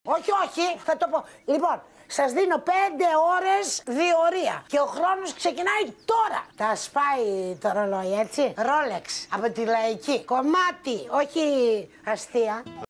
Όχι, όχι, θα το πω. Λοιπόν, σας δίνω 5 ώρες διορία και ο χρόνος ξεκινάει τώρα. Τα σπάει το ρολόι, έτσι. Ρόλεξ, από τη Λαϊκή. Κομμάτι, όχι αστεία.